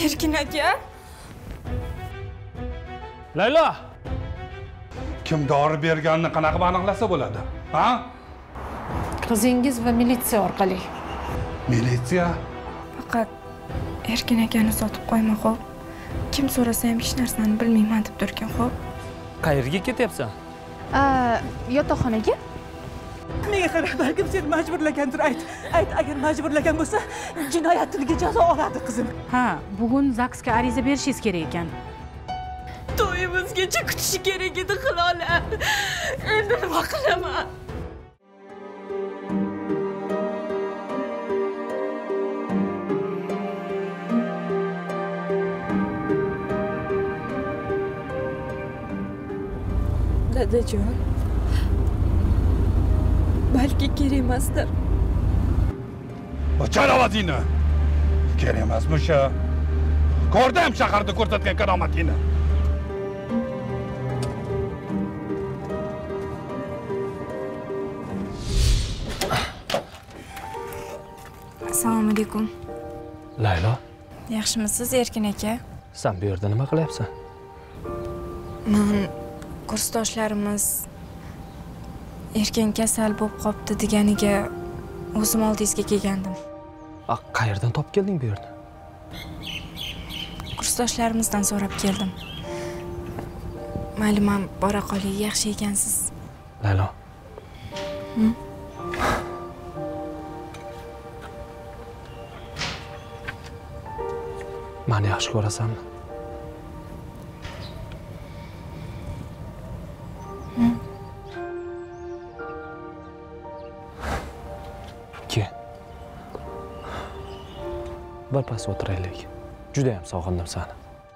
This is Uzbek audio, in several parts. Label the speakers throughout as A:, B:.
A: Erkin aka.
B: Laylo.
C: Kim dori berganini qanaqa aniqlasa bo'ladi? Ha?
D: Qizingiz va militsiya orqali.
C: Militsiya?
A: Faqat Erkin akani sotib qo'yma, xo'p. Kim so'rasa ham hech narsani bilmayman deb turgan, xo'p.
B: Qayerga ketyapsan?
D: Yotoqxonaga.
E: Menga qara, balkim sen majburlagandir. Ayt, agar majburlagan bo'lsa, jinoyat tiliga jazo oladi qizim.
D: Ha, bugun ZAGSga ariza berishingiz kerak ekan.
A: To'yimizgacha kutishi kerak edi, Hilola. Endi nima qilaman? Dadajon, balki kerak emasdir.
C: O'char ovozingni. Kerak emasmi shu? Ko'rdim shaharda ko'rsatgan karomatingni.
A: Assalomu alaykum.
B: Laylo,
A: Yaxshimisiz, Erkin aka?
B: sen bu yerda nima qilyapsan?
A: Men kursdoshlarimiz Erkin kasal bo'lib qopti deganiga o'zim oldingizga kelgandim.
B: Qayerdan topib kelding bu yerni?
A: Kursdoshlarimizdan so'rab keldim. Mayli, men bora qolay, yaxshi ekansiz.
B: Laylo. Meni yaxshi ko'rasanmi? Kel. Birpas o'tiraylik. Juda ham sog'indim seni.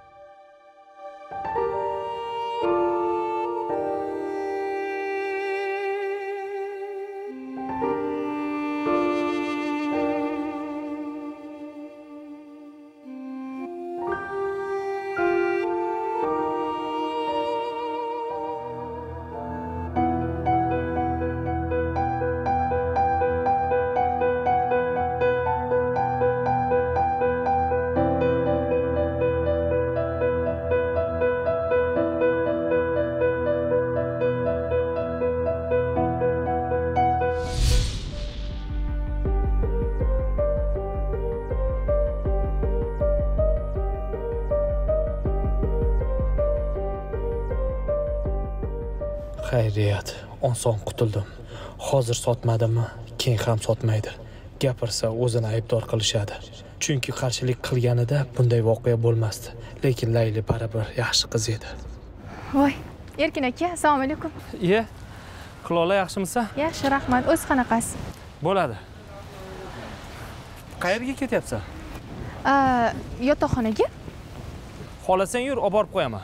B: Xayriyat, oson qutuldim. Hozir sotmadimmi, keyin ham sotmaydi. Gapirsa o'zini aybdor qilishadi. Chunki qarshilik qilganida bunday voqea bo'lmasdi. Lekin Layli baribir yaxshi qiz edi.
D: Voy, Erkin aka, assalomu alaykum.
B: Iye, Hilola yaxshimisan?
D: Yaxshi, rahmat. O'z qanaqasiz?
B: Bo'ladi. Qayerga ketyapsan?
D: Yotoqxonaga.
B: Xohlasang yur, olib borib qo'yaman.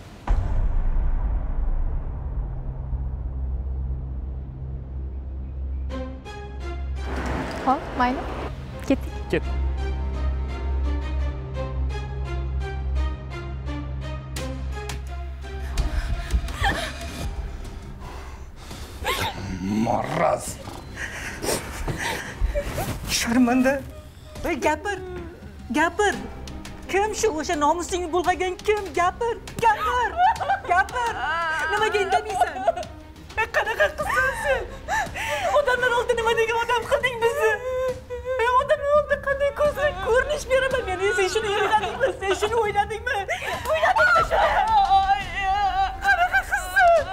D: Xo'p, mayli. Ketdik.
B: Ket.
C: Maraz.
E: Sharmanda. Ey, gapir. Kim shu o'sha nomusingni bulg'agan kim? Gapir. Nimaga indamaysan? Qanaqa qizsan sen? Odamlar oldida nima degan odam qilding bizni? Odamlar oldida qanday ko'rinish beraman men? Sen shuni o'yladingmi? Shuni? O'yladingmi shuni? Qanaqa qizsan?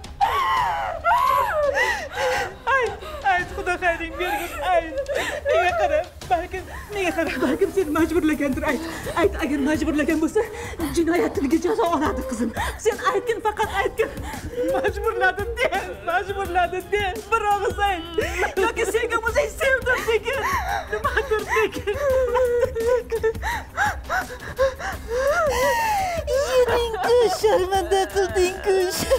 E: Ay, xudo xayring bergin. Menga qara, balkim sen majburlagandir. Ayt, agar majburlagan bo'lsa, jinoyat tiliga jazo oladi qizim. Sen aytgin, faqat aytgin. Majburladim de. Bir og'iz ayt. Yoki senga o'zing sevdim degin. Nimadir degin. Yuring-ku, sharmanda qilding-ku.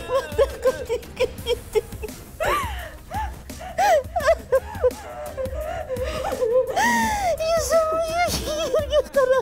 E: Yerga qarab.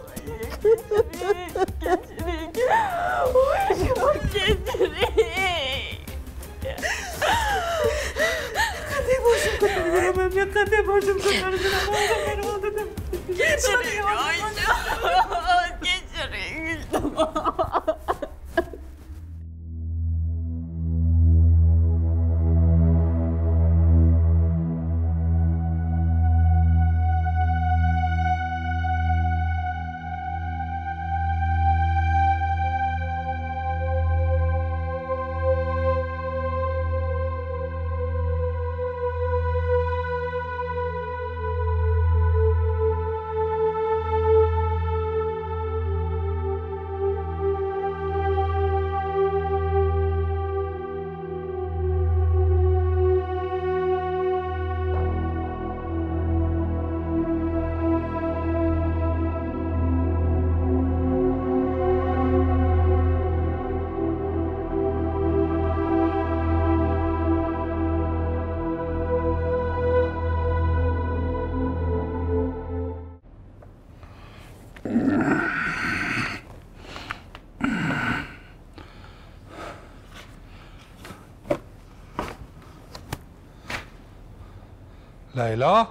E: Qanday boshim ko'tarib yuraman? Kechiring.
C: Layla?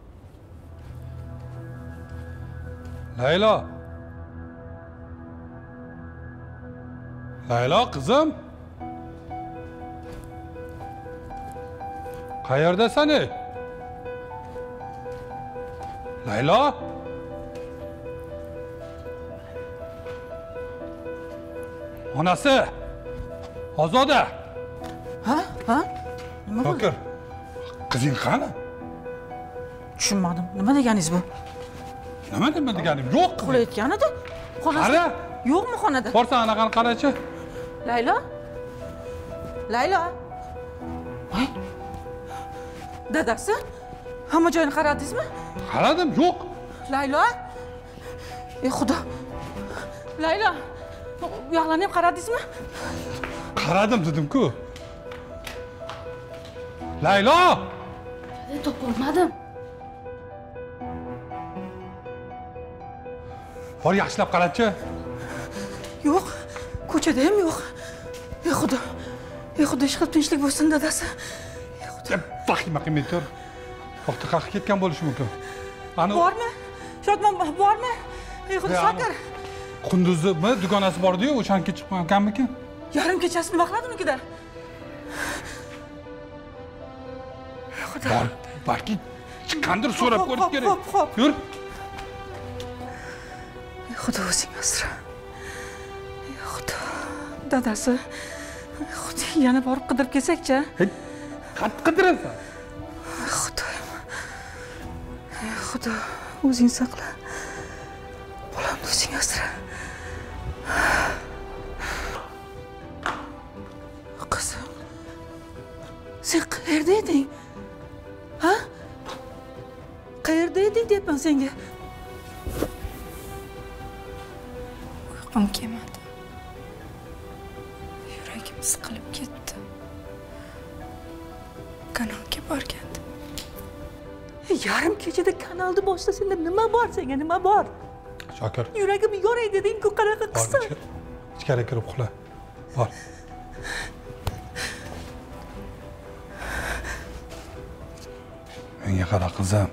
C: Layla? Layla kızım? Qayerdasan ey? Layla? Onasi! Ozoda!
E: Ha? Nima bo'ldi?
C: Shokir, qizing qani?
E: Tushunmadim. Nima deganingiz bu?
C: Nima deganim yo'q.
E: Uxlayotgan edi.
C: Qara.
E: Yo'qmi xonada?
C: Borsa anaqani qarachi.
E: Laylo? Laylo? Voy. Dadasi? Hamma joyini qaradingizmi?
C: Qaradim, yo'q.
E: Laylo? Ey xudo. Laylo. Bu yoqlarni ham qaradingizmi?
C: Qaradim dedim-ku. Laylo!
F: Topolmadim.
C: Bor yaxshilab qarachi.
E: Yo'q. Ko'chada ham yo'q. Ey xudo. Ey xudo, ishqilib tinchlik bo'lsin dadasi. Ey xudo.
C: Vahima qilmay tur. Vaqti qaqib ketgan bo'lishi mumkin. Ani
E: Bormi? Shodmon bormi? Ey xudo, Shokir.
C: Qunduzmi dugonasi bor-ku, o'shanga chiqib qo'yganmikin?
E: Yarim kechasini vaqtladimikida. Xudo.
C: Bor, balki chiqqandir so'rab ko'rish kerak.
E: Xo'p.
C: Yur.
E: Ey xudo, o'zing asra. Ey xudo. Dadasi. Ey xudo, yana borib qidirib kelsak-chi?
C: Qat qidirasan.
E: Xudoyim. Ey xudo, o'zing saqla. Bolamni o'zing asra. Qizim. Sen qayerda eding? Ha? Qayerda eding deyapman senga?
A: Uyqum kelmadi. Yuragim siqilib ketdi. Kanalga borgandim.
E: Yarim kechada kanalni boshlasangda nima bor senga? Nima bor?
C: Shokir.
E: Yuragim yoray deding-ku, qanaqa qilsin?
C: Ichkari kirib uxla. Bor. Menga qara qizim.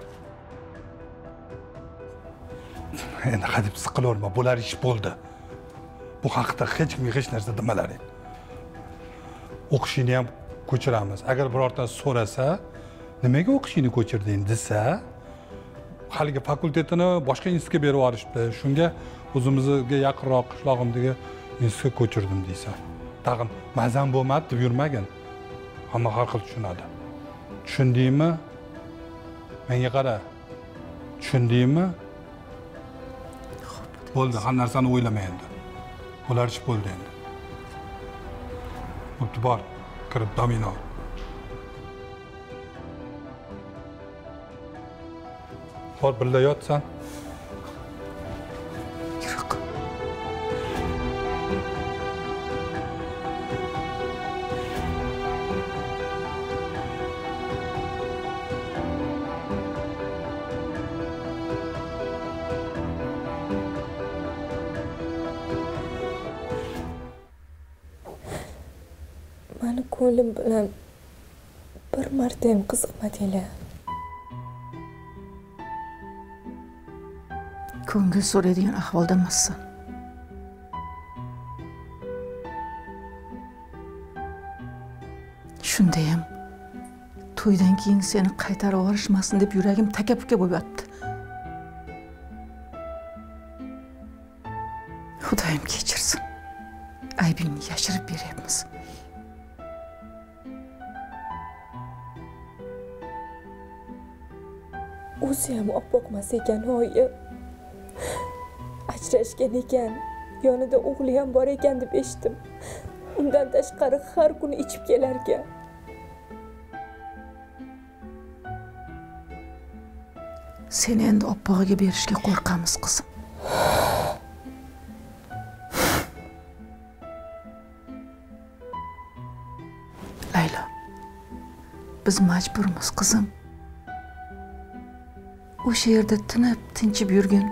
C: Endi hadeb siqilaverma, bo'lar ish bo'ldi. Bu haqda hech kimga hech narsa demalaring. O'qishingni ham ko'chiramiz. Agar birortasi so'rasa, nimaga o'qishingni ko'chirding desa, haligi fakultetini boshqa institutga berib yuborishdi. Shunga o'zimizga yaqinroq qishlog'imdagi institutga ko'chirdim deysan. Tag'in mazam bo'lmadi deb yurmagin. Hamma har xil tushunadi. Tushundingmi? Menga qara. Tushundingmi? Bo'ldi, har narsani o'ylama endi. Bo'lar ish bo'ldi endi. Bo'pti, bor. Kirib domino. Bor, birga yotsan.
E: Yo'q.
A: Mani ko'nglim bilan bir marta ham qiziqmadinglar.
E: Ko'ngil so'raydigan ahvolda emassan. to'ydan keyin seni qaytarib yuborishmasin deb yuragim taka-puka bo'lib yotdi. Xudoyim kechirsin. Aybingni yashirib beryapmiz.
A: O'zi ham oppoqmas ekan, oyi. Ajrashgan ekan, yonida o'g'li ham bor ekan deb eshitdim. Undan tashqari har kuni ichib kelar ekan.
E: Seni endi oppog'iga berishga qo'rqamiz, qizim. Laylo, biz majburmiz, qizim. O'sha yerda tinib, tinchib yurgin.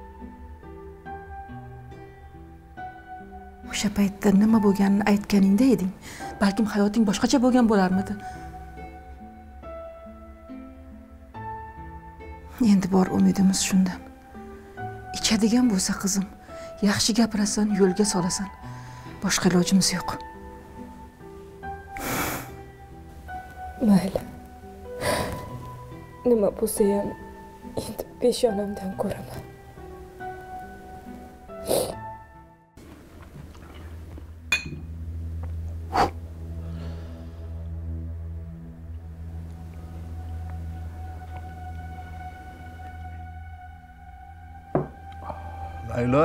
E: O'sha paytda nima bo'lganini aytganingda eding, balkim hayoting boshqacha bo'lgan bo'larmidi? Endi bor umidimiz shundan. Ichadigan bo'lsa qizim, yaxshi gapirasan, yo'lga solasan. Boshqa ilojimiz yo'q.
A: Mayli. Nima bo'lsa ham endi peshonamdan ko'raman.
G: Laylo.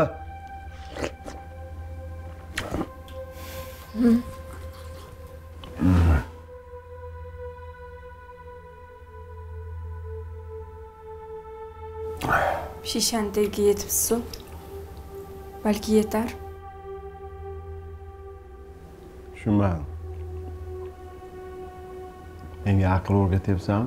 A: Shishani tagiga yetibsiz-ku. Balki yetar.
G: Tushunmadim. Menga aql o'rgatyapsanmi?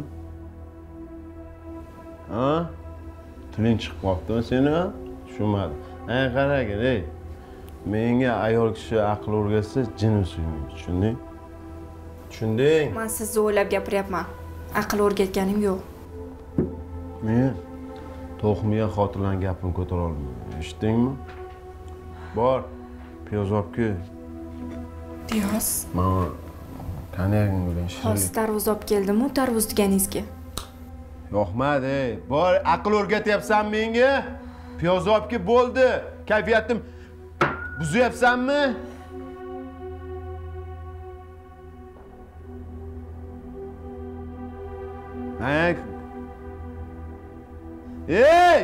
G: Ha? Tiling chiqib qolibdimi seni? Tushunmadim. Qaragin, ey. Menga ayol kishi aql o'rgatsa, jinim suymaydi. Tushunding? Tushunding?
A: Men sizni o'ylab gapiryapman. Aql o'rgatganim yo'q.
G: Men to'qmiya xotirlarning gapini ko'tara olmayman. Eshitdingmi? Bor, piyoz olib kel.
A: Piyoz?
G: Mana konyaging bilan shirin.
A: Hozir tarvuz olib keldim-ku, tarvuz deganingizga.
G: Yo'qmadi. Bor, aql o'rgatyapsan menga? Piyoz olib kel, bo'ldi. Kayfiyatim buzyapsanmi? Ey!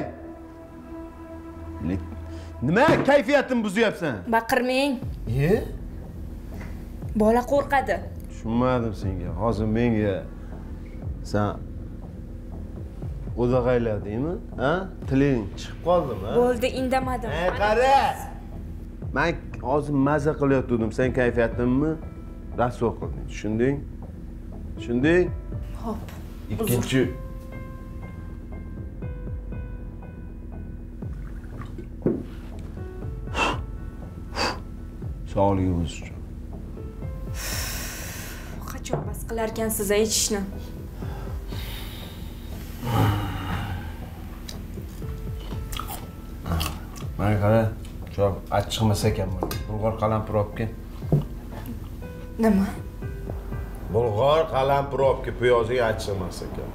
G: Nima kayfiyatimni buzyapsan?
A: Baqirmang. Bola qo'rqadi.
G: Tushunmadim senga. Hozir menga sen o'zag'ayladingmi? Ha? Tiling chiqib qoldimi?
A: Bo'ldi, indamadim.
G: Qara. Men hozir maza qilayotgandim. Sen kayfiyatimni rasvo qilding. Tushunding? Tushunding?
A: Xo'p.
G: Ikkinchi sog'ligimiz uchun.
A: Qachon bas qilarkansiz ichishni?
G: Mana qara, cho'q achchiqmas ekan bu. Bulg'or qalampir olib kel.
A: Nima?
G: Bulg'or qalampir olib kel, piyoziga achchiqmas ekan.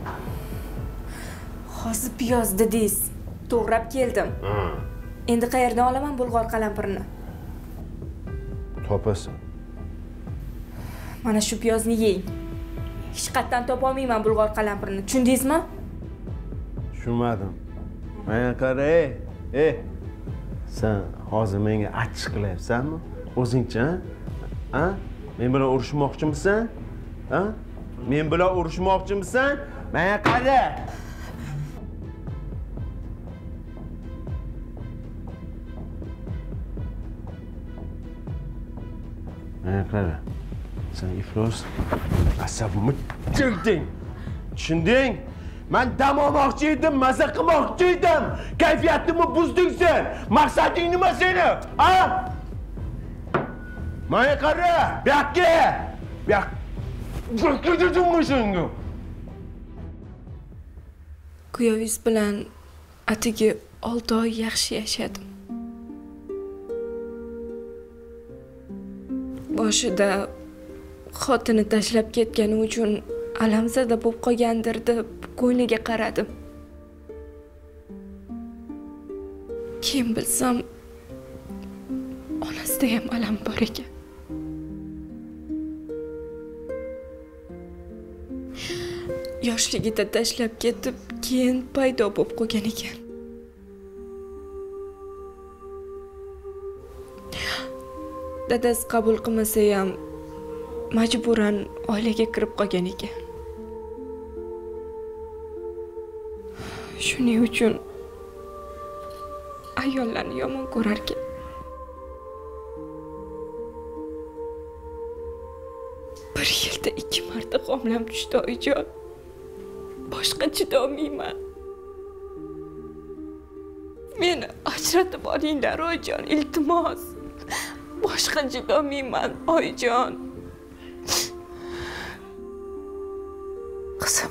A: Hozir piyoz dedingiz. To'g'rab keldim. Endi qayerdan olaman bulg'or qalampirni?
G: Topasan.
A: Mana shu piyozni yeng. Hech qatdan topa olmayman bulg'or qalampirni. Tushundingizmi?
G: Tushunmadim. Mana qara, ey. Sen hozir menga achchiq qilyapsanmi? O'zingcha, ha? Men bilan urushmoqchimisan? Ha? Men bilan urushmoqchimisan? Mana qara. Mana qara. Sen iflos asabimni jirding. Tushunding? Men dam olmoqchi edim, maza qilmoqchi edim. Kayfiyatimni buzding sen. Maqsading nima seni? Ha? Mana qara, bu yoqqa. Bu yoq. Jo'kidingmi senga?
A: Kuyovingiz bilan atigi 6 oy yaxshi yashadim. Boshida xotini tashlab ketgani uchun alamzada bo'lib qolgandir deb ko'ngliga qaradim. Keyin bilsam, onasida ham alam bor ekan. Yoshligida tashlab ketib, keyin paydo bo'lib qolgan ekan. Dadasi qabul qilmasa ham majburan oilaga kirib qolgan ekan. Shuning uchun ayollarni yomon ko'rar ekan. Bir yilda 2 marta homilam tushdi oyijon. Boshqa chidolmayman. Meni ajratib olinglar oyijon, iltimos. Boshqa chidolmayman oyijon.
E: Qizim,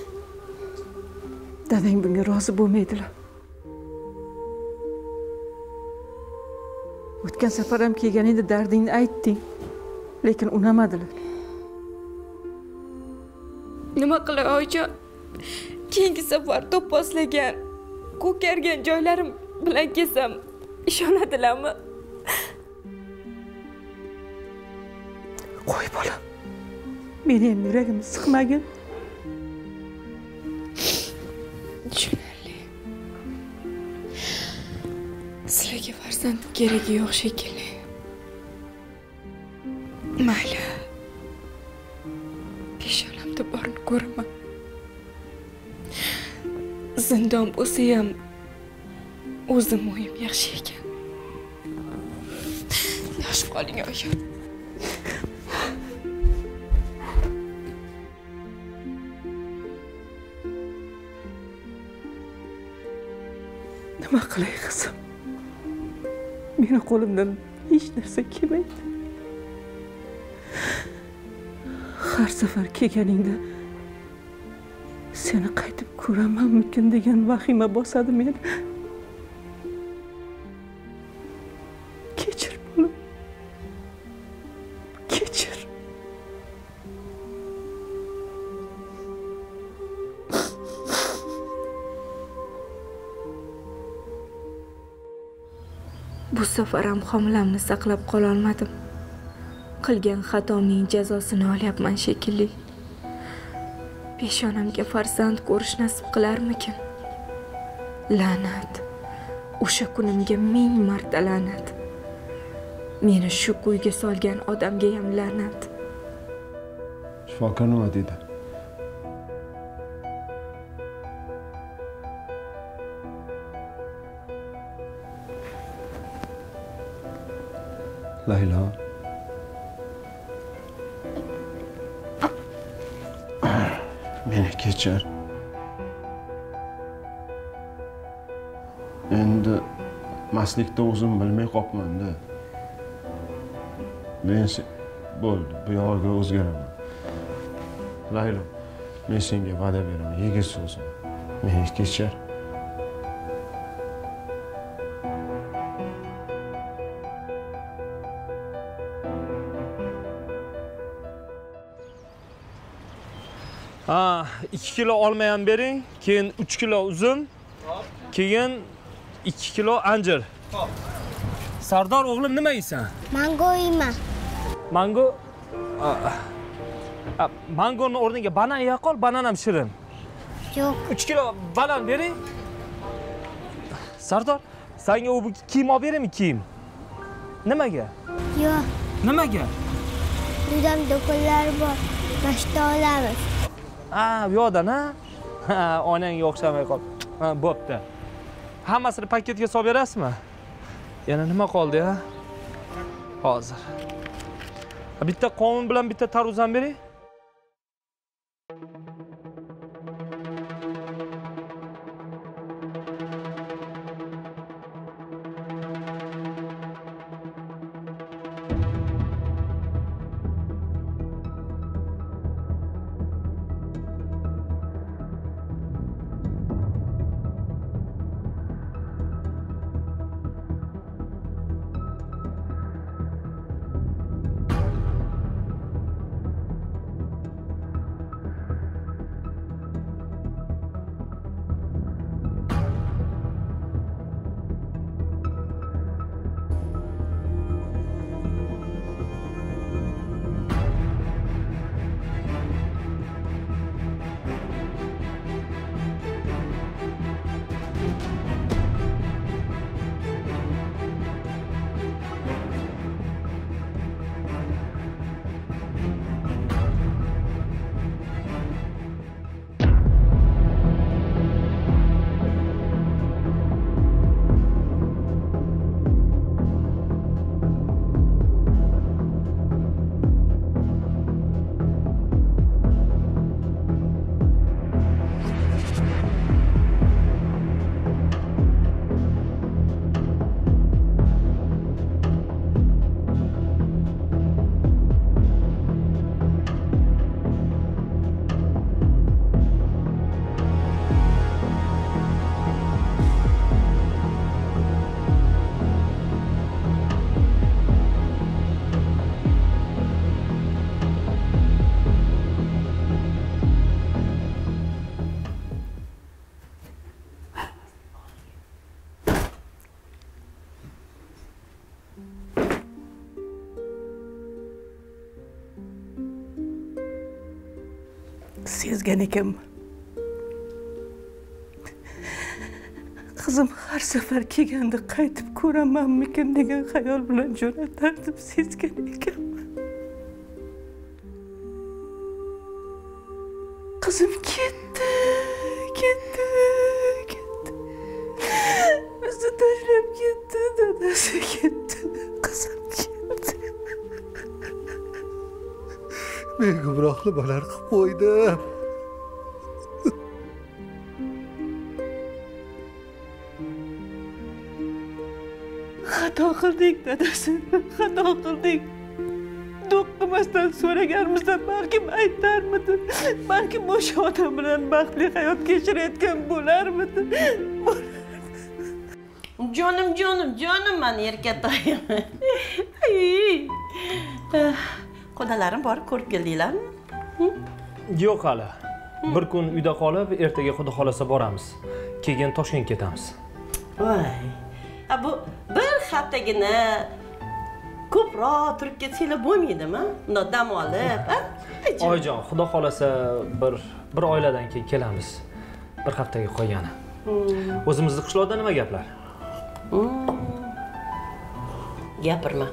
E: dadang bunga rozi bo'lmaydilar. O'tgan safar ham kelganingda dardingni aytding, lekin unamadilar.
A: Nima qilay oyijon? Keyingi safar to'pposlagan, ko'kargan joylarim bilan kelsam ishonadilarmi?
E: Qo'y bolam. Meni ham yuragimni siqmagin.
A: Tushunarli. Sizlarga farzand keragi yo'q shekilli. Mayli. Pesholamda borni ko'raman. Zindon bo'lsa ham o'zim o'yim yaxshi ekan. Yaxshi qoling oyi.
E: Nima qilay qizim? Meni qo'limdan hech narsa kelmaydi. Har safar kelganingda seni qaytib ko'ramanmikin degan vahima bosadi meni. Kechir bolam. Kechir.
A: Bu safar ham homilamni saqlab qola olmadim. Qilgan xatomning jazosini olyapman shekilli. Peshonamga farzand ko'rish nasib qilarmikin? La'nat. O'sha kunimga 1000 marta la'nat. Meni shu kuyga solgan odamga ham la'nat.
G: Shifokor nima dedi? Layla. Meni kechir. Endi maslikda o'zim bilmay qolibman-da. Men bo'ldi, bu yog'iga o'zgaraman. Layla, men senga va'da beraman, yigit so'zim. Meni kechir.
B: Ha, 2 kilo olma ham bering, keyin 3 kilo uzum, keyin 2 kilo anjir. Sardor o'g'lim nima yeysan?
H: Mango yeyman.
B: Mango? Mangoni o'rniga banan yeya qol, banan ham shirin.
H: Yo'q.
B: 3 kilo banan bering. Sardor, senga u kiyim olib beraymi, kiyim? Nimaga?
H: Yo'q.
B: Nimaga?
H: Uydan do'konlar bor. Mashta olamiz.
B: Bu yoqdan, ha? Onangga o'xshamay qol. Ha, bo'pti. Hammasini paketga solib berasizmi? Yana nima qoldi, ha? Hozir. Bitta qovun bilan bitta tarvuz ham bering.
E: sezgan ekanman. Qizim har safar kelganda qaytib ko'ramanmikin degan xayol bilan jo'natardim, sezgan ekanman. Qizim ketdi. Bizni tashlab ketdi, dadasi ketdi. Qizim ketdi.
I: Men gumroh nimalar qilib qo'ydim.
E: Xato qildik, dadasi. Xato qildik. Do'qqimasdan so'raganimizda balkim aytarmidi. Balkim o'sha odam bilan baxtli hayot kechirayotgan bo'larmidi.
J: Jonim men erkatoyim. Qudalarim borib ko'rib keldinglarmi?
B: Yo'q hali. Bir kun uyda qolib, ertaga xudo xolasa boramiz. Keyin Toshkentga ketamiz.
J: Voy. Bu bir haftagina ko'proq turib ketsanglar bo'lmaydimi? Unda dam olib,
B: Oyijon, xudo xolasa bir oiladan keyin kelamiz. Bir haftaga qolgani. O'zimizning qishloqda nima gaplar?
J: Gapirma.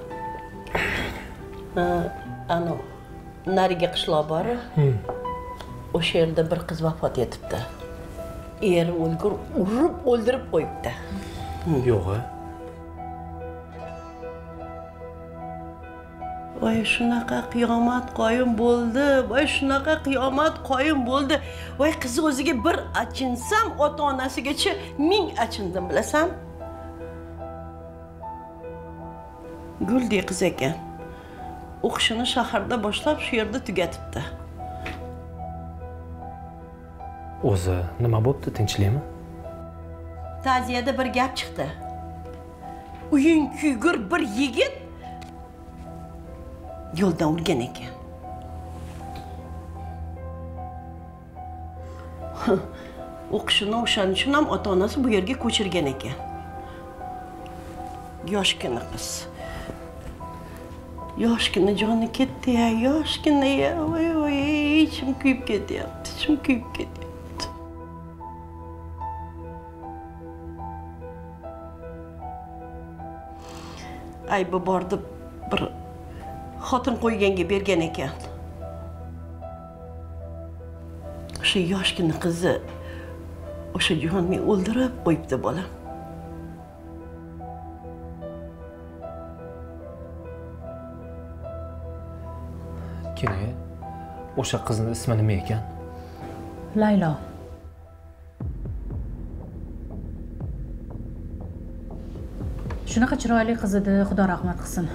J: Ano, nariga qishloq bor. O'sha yerda bir qiz vafot etibdi. Eri urib o'ldirib qo'yibdi.
B: Yo'q.
J: Voy shunaqa qiyomat qoyim bo'ldi. Voy shunaqa qiyomat qoyim bo'ldi. Voy qiz o'ziga bir achinsam, ota-onasigacha ming achindim, bilasan? Guldek qiz ekan. O'qishini shaharda boshlab shu yerda tugatibdi.
B: O'zi nima bo'pti, tinchlikmi?
J: Ta'ziyada bir gap chiqdi. Uying kuygur bir yigit yo'ldan urgan ekan. O'qishini o'shaning uchun ham ota-onasi bu yerga ko'chirgan ekan. Yoshgina qiz. Yoshgina joni ketdi-ya, yoshgina-ya. Voy, ichim kuyib ketyapti, ichim kuyib ketyapti. Aybi bordi bir xotin qo'yganga bergan ekan. O'sha yoshgina qizi o'sha jonni o'ldirib qo'yibdi bolam.
B: Kene, o'sha qizning ismi nima ekan?
D: Laylo. Shunaqa chiroyli qiz edi, Xudo rahmat qilsin.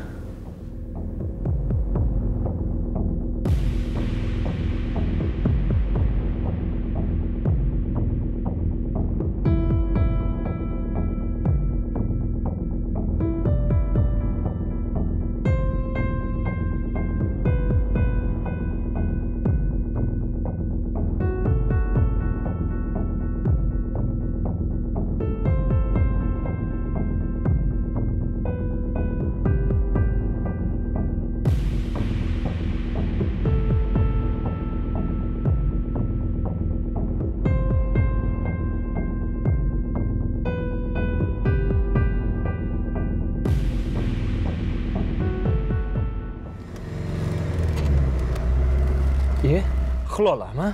B: Xilolarmi?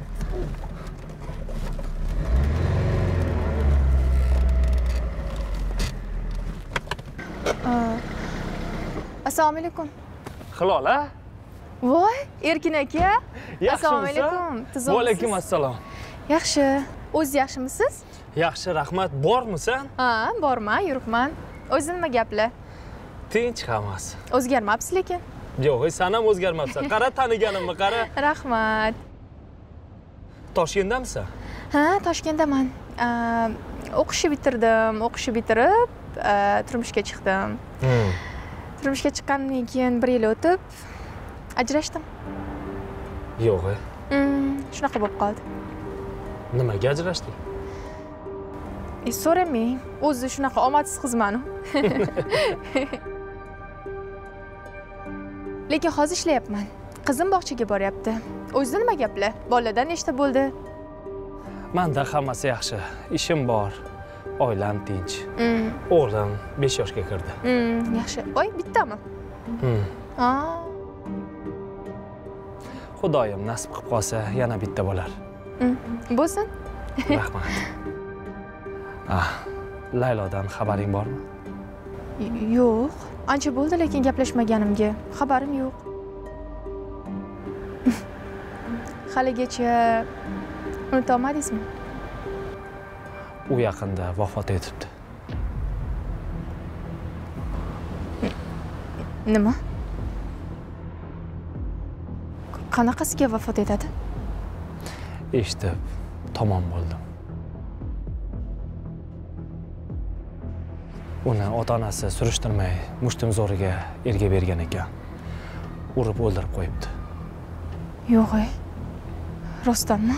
D: Assalomu alaykum.
B: Xilola?
D: Voy, Erkin aka. Assalomu
B: Yaxshimisiz?
D: alaykum. Tuzuk.
B: Va alaykum assalom.
D: Yaxshi. O'z yaxshimisiz?
B: Yaxshi, rahmat. Bormisan?
D: Ha, borman, yuribman. O'zi nima gaplar?
B: Tinch hammasi.
D: O'zgarmabsiz lekin.
B: Yo'q, sen ham o'zgarmabsan. Qara, taniganimni qara.
D: Rahmat.
B: Toshkentdamisan?
D: Ha, Toshkentdaman. O'qishni bitirdim. O'qishni bitirib, turmushga chiqdim. Turmushga chiqqandan keyin 1 yil o'tib ajrashdim.
B: Yo'q.
D: Shunaqa bo'lib qoldi.
B: Nimaga ajrashding?
D: So'ramang. O'zi shunaqa omadsiz qizman-ku. Lekin hozir ishlayapman. Qizim bog'chaga boryapti. O'zida nima gaplar? Boladan nechta bo'ldi?
B: Menda hammasi yaxshi. Ishim bor. Oilam tinch. O'g'lim 5 yoshga kirdi.
D: Yaxshi. Voy, bittami?
B: Xudoyim nasib qilib qolsa, yana bitta bo'lar.
D: Bo'lsin.
B: Rahmat. Laylodan xabaring bormi?
D: Yo'q. Ancha bo'ldi, lekin gaplashmaganimga xabarim yo'q. Haligacha unuta olmadingizmi?
B: U yaqinda vafot etibdi.
D: Nima? Qanaqasiga vafot etadi?
B: Eshitib, tamom bo'ldim. Uni ota-onasi surishtirmay, mushtim zo'riga erga bergan ekan. Urib o'ldirib qo'yibdi.
D: Yo'q-ey. Rostdanmi?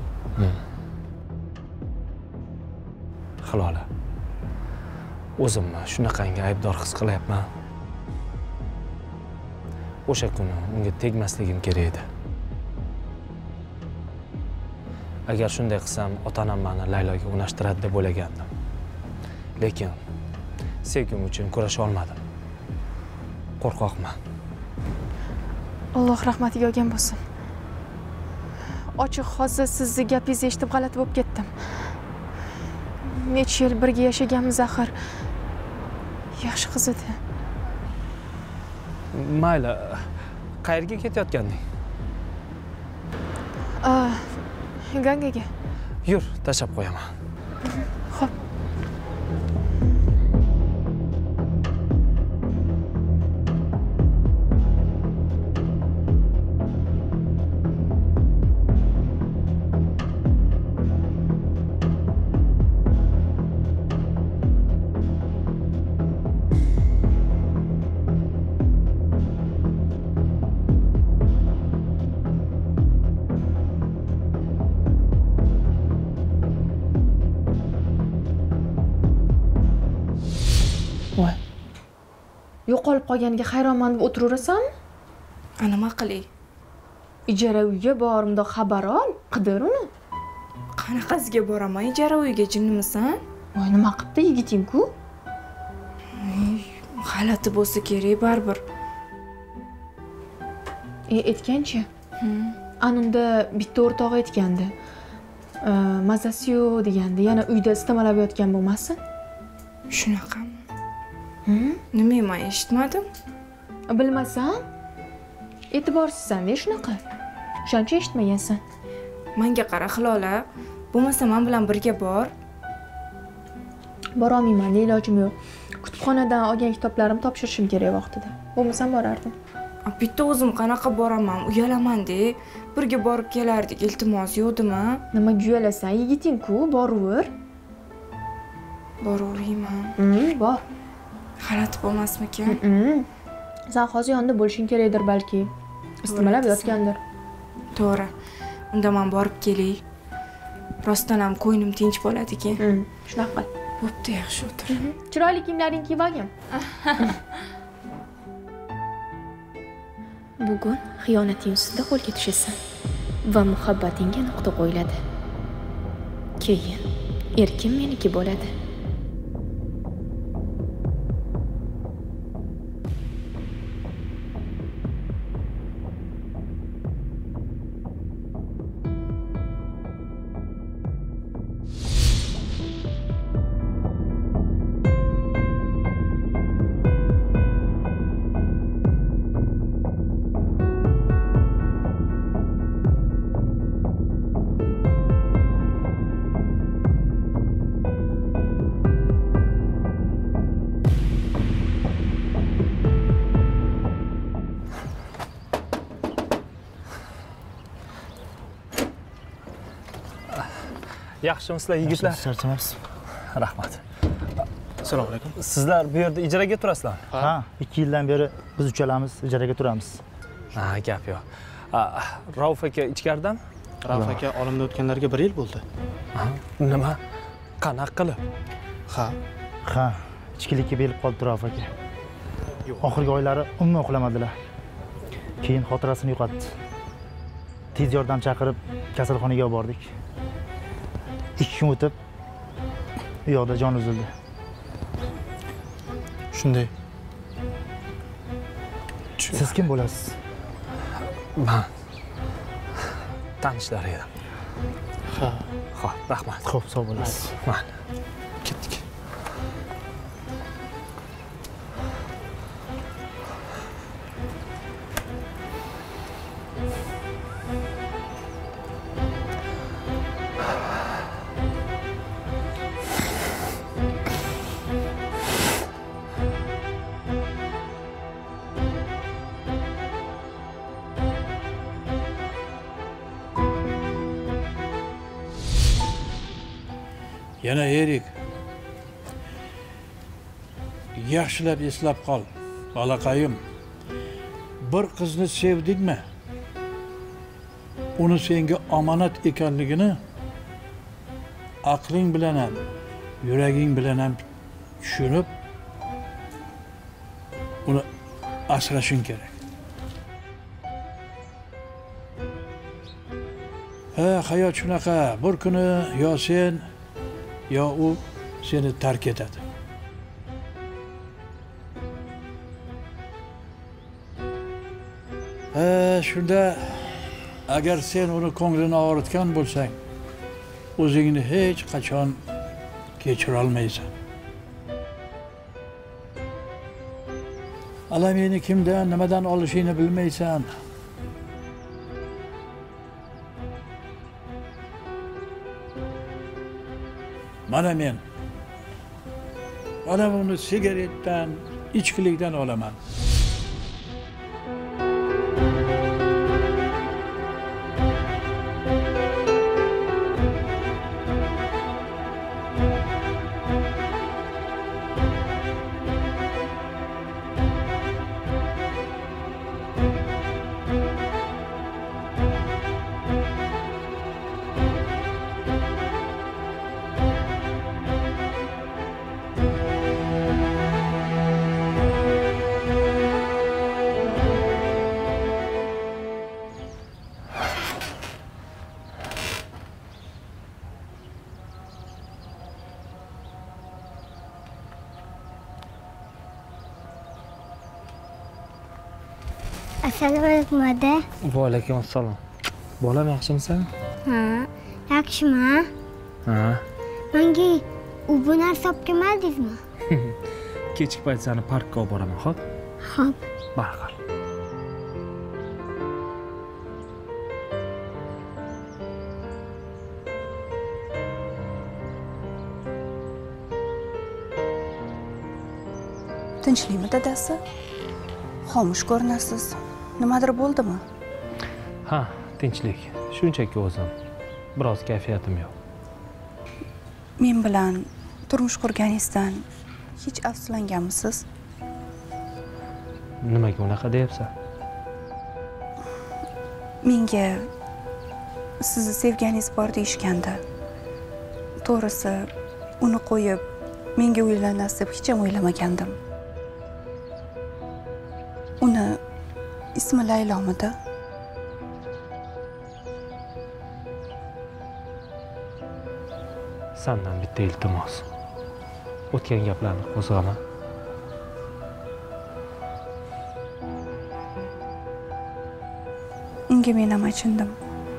B: Hilola. O'zimni shunaqangi aybdor his qilyapman. O'sha kuni unga tegmasligim kerak edi. Agar shunday qilsam, ota-onam meni Layloga unashtiradi deb o'ylagandim. Lekin sevgim uchun kurasha olmadim. Qo'rqoqman.
D: Alloh rahmatiga olgan bo'lsin. Ochiq hozir sizni gapingizni eshitib g'alati bo'lib ketdim. Necha yil birga yashaganmiz axir. Yaxshi qiz edi.
B: Mayli, qayerga ketayotganding?
D: Gangaga.
B: Yur, tashlab qo'yaman.
D: Xo'p. Yo'qolib qolganiga hayronman deb o'tiraverasanmi?
A: Nima qilay?
D: Ijara uyga borimda xabar ol, qidir uni.
A: Qanaqasiga boraman ijara uyga, jinnimisan?
D: Voy, nima qilibdi yigiting-ku?
A: G'alati bo'lsa kerak baribir.
D: Aytganchi? Anunda bitta o'rtog'i aytgandi. Mazasi yo'q degandi. Yana uyda istamalab yotgan bo'lmasin?
A: Shunaqami? Nima, men eshitmadim?
D: Bilmasam? E'tiborsizsan-da shunaqa. Shuncha eshitmagansan.
A: Menga qara Hilola, bo'lmasa men bilan birga bor.
D: Bora olmayman, ilojim yo'q. Kutubxonadan olgan kitoblarimni topshirishim kerak vaqtida. Bo'lmasam borardim.
A: Bitta o'zim qanaqa boraman, uyalaman-da. Birga borib kelardik, iltimos yo'qdimi?
D: Nima uyalasan, yigiting-ku, boraver.
A: Boraverayman.
D: Bor.
A: G'alati bo'lmasmikan?
D: Sen hozir yonida bo'lishing kerakdir balki. Istamalab yotgandir.
A: To'g'ri. Unda men borib kelay. Rostdan ham ko'nglim tinch bo'ladi ekan.
D: Shunaqa qil.
A: Bo'pti, yaxshi o'tir.
D: Chiroyli kiyimlaring kiyib olgin. Bugun xiyonating ustida qo'lga tushasan va muhabbatingga nuqta qo'yiladi. Keyin erkin meniki bo'ladi.
B: Yaxshimisizlar yigitlar?
K: Charchamabsiz.
B: Rahmat.
K: Assalomu alaykum.
B: Sizlar bu yerda ijaraga turasizlarmi?
K: Ha, 2 yildan beri biz uchalamiz ijaraga turamiz.
B: Gap yo'q. Rauf aka ichkaridan?
K: Rauf aka olamdan o'tganlarga 1 yil bo'ldi.
B: Nima? Qanaqa qilib?
K: Ha, ichkilikka belib qoldi Rauf aka. Oxirgi oylari umuman uxlamadilar. Keyin xotirasini yo'qotdi. Tez yordam chaqirib kasalxonaga olib bordik. 2 kun o'tib u yoqda jon uzildi.
B: Shunday.
K: Siz kim bo'lasiz?
B: Men tanishlar edim.
K: Ha,
B: rahmat.
K: Xo'p, sog' bo'lasiz.
B: Mayli. Ketdik.
L: Yana Erik. Yaxshilab eslab qol, balaqayim. Bir qizni sevdingmi? Uni senga omonat ekanligini aqling bilan ham, yuraging bilan ham tushunib, uni asrashing kerak. Hayot shunaqa, bir kuni yo sen yo u seni tark etadi. Shunda agar sen uni ko'nglini og'ritgan bo'lsang, o'zingni hech qachon kechira olmaysan. Alamingni kimdan, nimadan olishingni bilmaysan. Mana men uni sigaretdan, ichkilikdan olaman.
H: Assalomu alaykum aka.
B: Va alaykum assalom. Bolam yaxshimisan?
H: Ha, yaxshiman.
B: Ha.
H: Menga u bu narsa olib kelmadingizmi?
B: Kechki payt seni parkka olib boraman, xo'p?
H: Xo'p.
B: Barqar.
M: Tinchlikmi dadasi? Xomush ko'rinasiz. Nimadir bo'ldimi?
B: Ha, tinchlik. Shunchaki o'zim. Biroz kayfiyatim yo'q.
M: Men bilan turmush qurganingizdan hech afsuslanganmisiz?
B: Nimaga unaqa deyapsan?
M: Menga sizni sevganingiz bor deyishgandi. To'g'risi, uni qo'yib menga uylanasiz deb hech ham o'ylamagandim. Uni ismi Laylomidi?
B: Sendan bitta iltimos. O'tgan gaplarni qo'zg'ama.
M: Unga men ham achindim.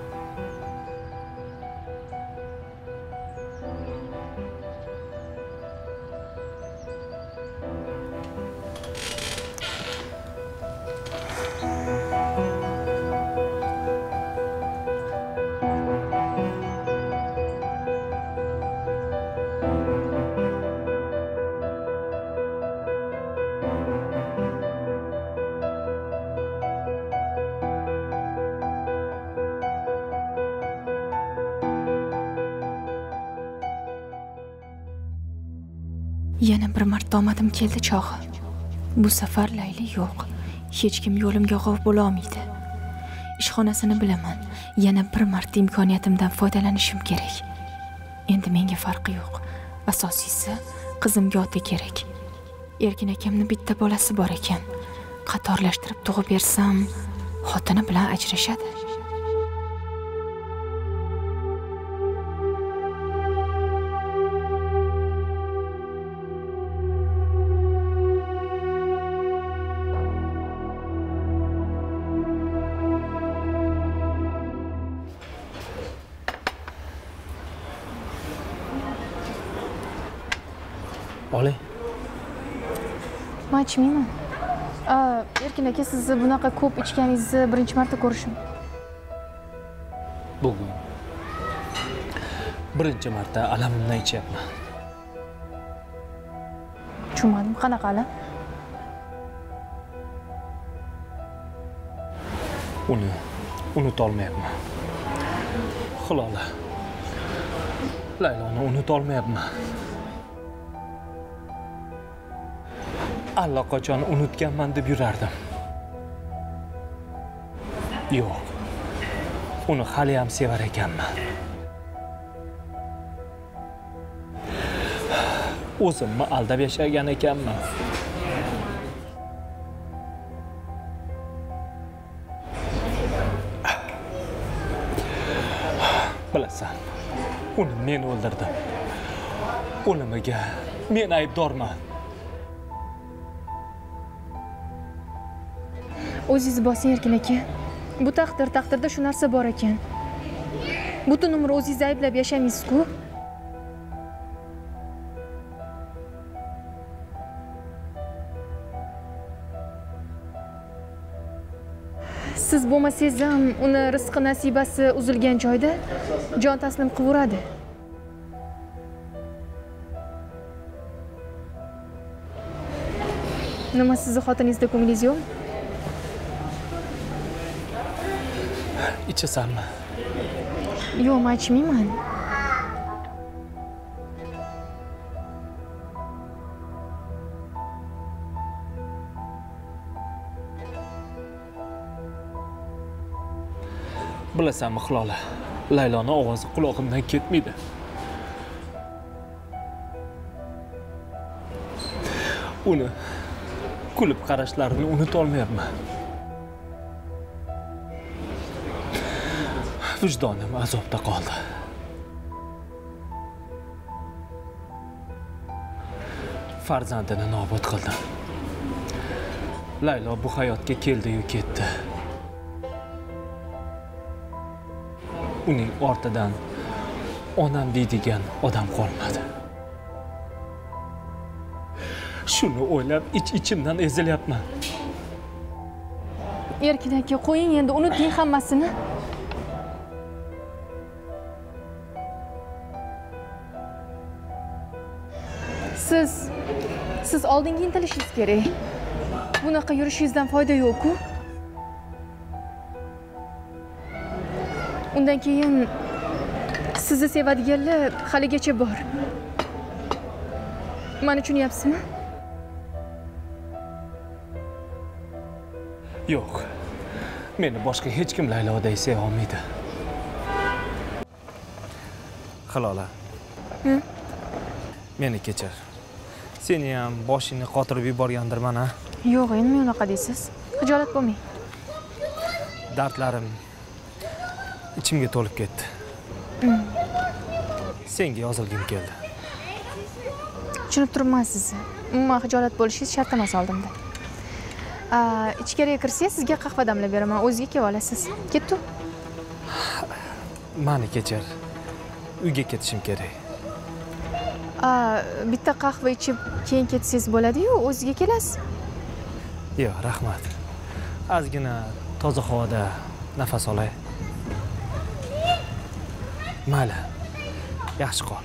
D: Yana bir marta omadim keldi chog'i. Bu safar Layli yo'q. Hech kim yo'limga g'ov bo'la olmaydi. Ishxonasini bilaman. Yana bir marta imkoniyatimdan foydalanishim kerak. Endi menga farqi yo'q. Asosiysi qizimga ota kerak. Erkin akamning bitta bolasi bor ekan. Qatorlashtirib tug'ib bersam, xotini bilan ajrashadi.
B: Oling.
D: Men ichmayman. Erkin aka, sizni bunaqa ko'p ichganingizni birinchi marta ko'rishim.
B: Bugun birinchi marta alamimdan ichyapman.
D: Tushunmadim, qanaqa alam?
B: Uni unutolmayapman. Hilola. Layloni unutolmayapman. Allaqachon unutganman deb yurardim. Yo'q. Uni hali ham sevar ekanman. O'zimni aldab yashagan ekanman. Bilasan, uni men o'ldirdim. O'limiga men aybdorman.
D: O'zingiz bosing Erkin aka. Bu taqdirda shu narsa bor ekan. Butun umr o'zingizni ayblab yashamaysiz-ku. Siz bo'lmasangiz ham uni rizqi nasibasi uzilgan joyda jon taslim qilaveradi. Nima, sizni xotiningizda ko'nglingiz yo'qmi?
B: İçesanmi?
D: Yo'q, men ichmayman.
B: Bilasanmi Hilola, Layloni ovozi qulog'imdan ketmaydi. Uni kulib qarashlarini unutolmayapman. Vijdonim azobda qoldi. Farzandini nobud qildim. Laylo bu hayotga keldi-yu ketdi. Uning ortidan onam deydigan odam qolmadi. Shuni o'ylab ichimdan ezilyapman.
D: Erkin aka, qo'ying endi, unuting hammasini. Siz oldinga intilishingiz kerak. Bunaqa yurishingizdan foyda yo'q-ku. Undan keyin sizni sevadiganlar haligacha bor. Meni tushunyapsizmi?
B: Yo'q. Meni boshqa hech kim Layloday seva olmaydi. Hilola. Meni kechir. Seni ham boshingni qotirib yuborgandirman, ha?
D: Yo'q, endi men unaqa deysiz. Xijolat bo'lmang.
B: Dardlarim ichimga to'lib ketdi. Senga yozilgim keldi.
D: Tushunib turibman sizni. Umuman xijolat bo'lishingiz shart emas oldimda. Ichkariga kirsangiz sizga qahva damlab beraman, o'zingizga kelib olasiz. Ketdi.
B: Meni kechir. Uyga ketishim kerak.
D: Bitta qahva ichib keyin ketsangiz bo'ladi-yu, o'zingizga kelasiz.
B: Yo'q, rahmat. Ozgina toza havoda nafas olay. Mayli. Yaxshi qol.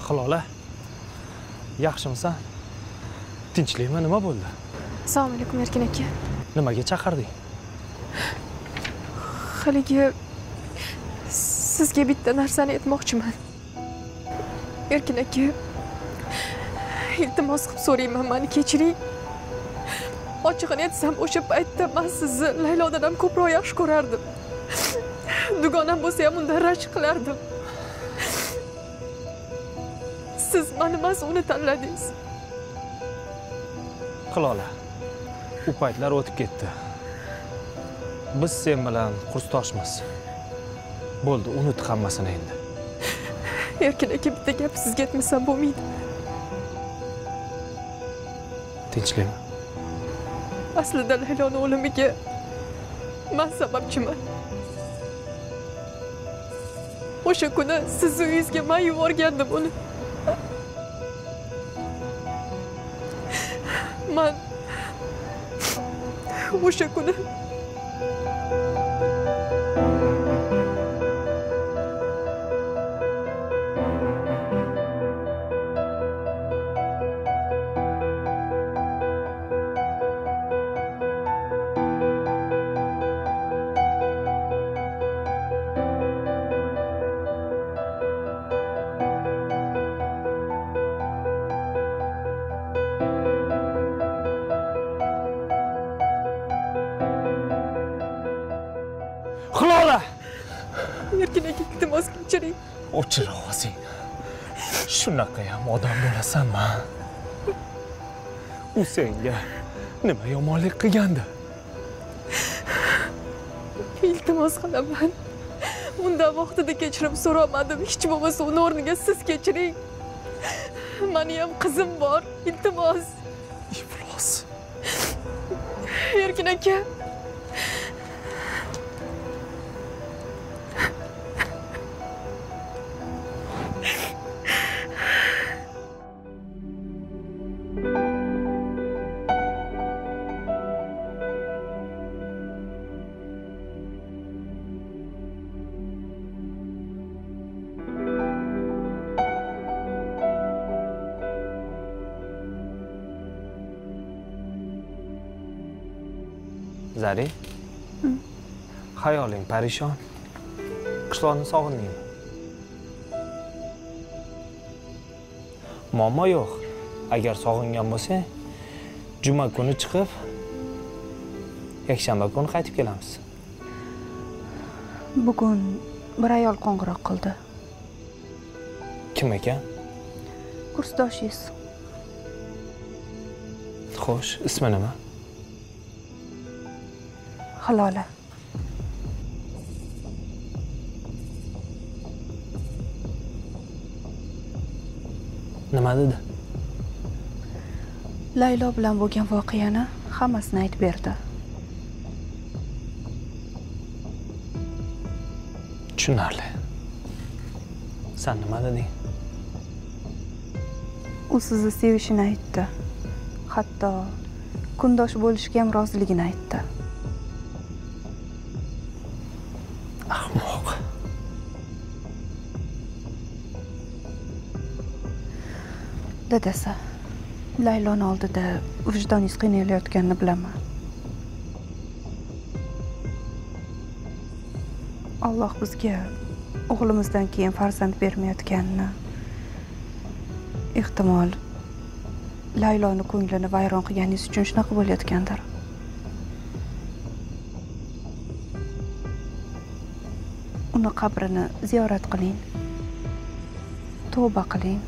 B: Hilola, yaxshimisan? Tinchlikmi, nima bo'ldi?
D: Assalomu alaykum Erkin aka.
B: Nimaga chaqirding?
D: Haligi sizga bitta narsani aytmoqchiman. Erkin aka, iltimos qilib so'rayman, meni kechiring. Ochiqini aytsam, o'sha paytda men sizni Laylodan ham ko'proq yaxshi ko'rardim. Dugonam bo'lsa ham undan rashk qilardim. Siz meni emas, uni tanladingiz.
B: Hilola, u paytlar o'tib ketdi. Biz sen bilan kursdoshmiz. Bo'ldi, unut hammasini endi.
D: Erkin aka, bitta gap sizga aytmasam bo'lmaydi.
B: Tinchlikmi?
D: Aslida Layloning o'limiga men sababchiman. O'sha kuni sizni uyingizga men yuborgandim uni. Men o'sha kuni Erkin aka, iltimos kechiring.
B: O'chir ovozing. Shunaqa ham odam bo'lasanmi? U senga nima yomonlik qilgandi?
D: Iltimos qilaman. Undan vaqtida kechirim so'ramadim. Hech bo'lmasa uni o'rniga siz kechiring. Meni ham qizim bor. Iltimos.
B: Iflos.
D: Erkin aka.
B: Zari? Hayoling parishon. Qishloqni sog'indingmi? Muammo yo'q. Agar sog'ingan bo'lsang, juma kuni chiqib, yakshanba kuni qaytib kelamiz.
M: Bugun bir ayol qo'ng'iroq qildi.
B: Kim ekan?
M: Kursdoshingiz.
B: Xo'sh, ismi nima?
M: Hilola.
B: Nima dedi?
M: Laylo bilan bo'lgan voqeani hammasini aytib berdi.
B: Tushunarli. Sen nima deding?
M: U sizni sevishini aytdi. Hatto kundosh bo'lishga ham roziligini aytdi.
B: Ahmoq.
M: Dadasi, Layloni oldida vijdoningiz qiynalayotganini bilaman. Alloh bizga o'g'limizdan keyin farzand bermayotganini, ehtimol Layloni ko'nglini vayron qilganingiz uchun shunaqa bo'layotgandir. Uni qabrini ziyorat qiling. Tavba qiling.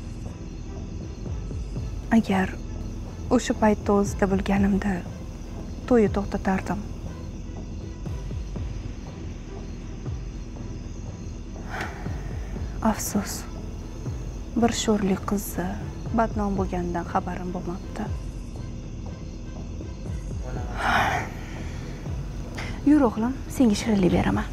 M: Agar o'sha paytda o'zida bilganimda to'yi to'xtatardim. Afsus. Bir sho'rli qizni badnom bo'lganidan xabarim bo'lmabdi. Yur o'g'lim, senga shirinlik beraman.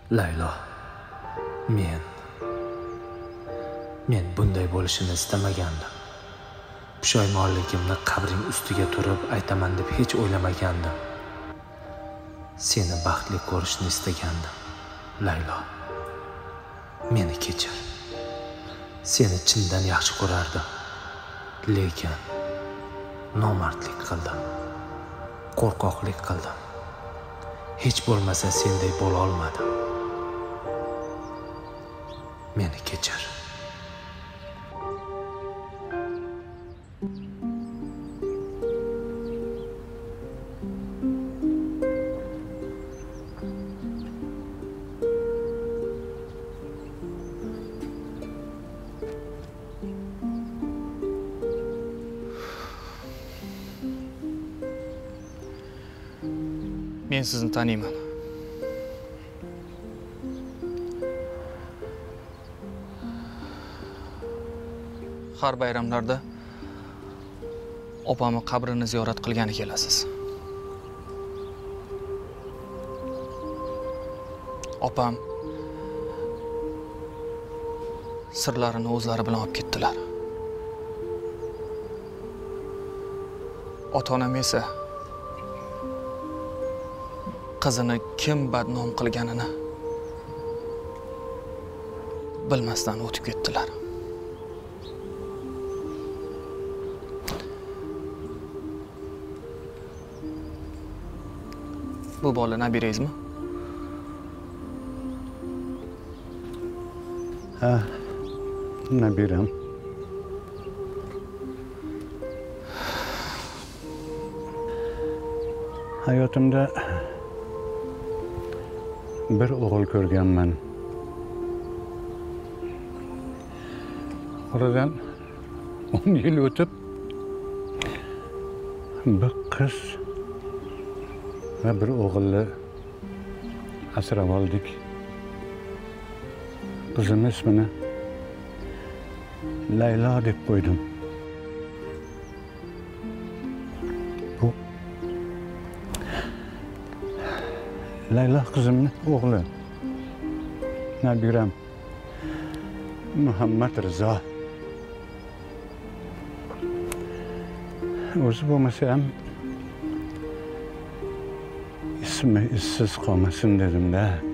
B: Laylo, men bunday bo'lishini istamagandim. Pushaymonligimni qabring ustiga turib aytaman deb hech o'ylamagandim. Seni baxtli ko'rishni istagandim. Laylo, meni kechir. Seni chindan yaxshi ko'rardim. Lekin nomardlik qildim. Qo'rqoqlik qildim. Hech bo'lmasa senday bo'la olmadim. Meni kechir.
N: Men sizni taniyman. Har bayramlarda opamni qabrini ziyorat qilgani kelasiz. Opam sirlarini o'zlari bilan olib ketdilar. Ota-onam esa qizini kim badnom qilganini bilmasdan o'tib ketdilar. Bu bola nabirangizmi?
I: Ha, nabiram. Hayotimda bir o'g'il ko'rganman. Oradan 10 yil o'tib bir qiz va bir o'g'ilni asrab oldik. Qizim ismini Laylo deb qo'ydim. Bu Laylo qizimning o'g'li. Nabiram Muhammad Rizo. O'zi bo'lmasa ham ismi izsiz qolmasin dedim-da.